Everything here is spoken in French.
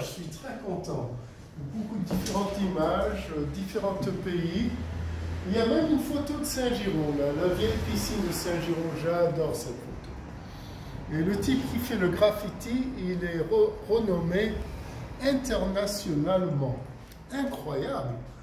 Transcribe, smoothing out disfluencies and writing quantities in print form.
je suis très content. Beaucoup de différentes images, différents pays. Il y a même une photo de Saint-Giron, la vieille piscine de Saint-Giron. J'adore cette photo. Et le type qui fait le graffiti, il est renommé internationalement. Incroyable!